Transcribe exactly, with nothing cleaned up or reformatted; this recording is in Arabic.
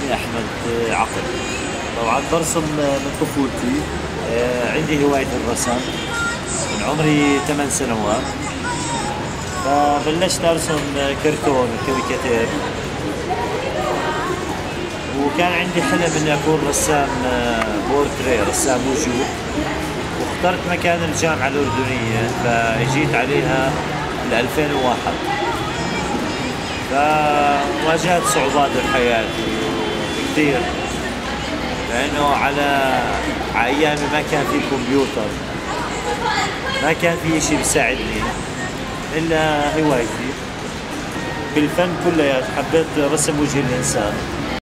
اسمي أحمد عقل. طبعا برسم من طفولتي. عندي هواية الرسم من عمري ثمان سنوات، فبلشت أرسم كرتون وكاريكاتير، وكان عندي حلم إني أكون رسام بورتريه، رسام وجوه. واخترت مكان الجامعة الأردنية، فاجيت عليها ل ألفين وواحد. فواجهت صعوبات الحياة كثير، لأنه على أيامي ما كان في كمبيوتر، ما كان في شيء بيساعدني إلا هوايتي بالفن كلياته. حبيت رسم وجه الإنسان.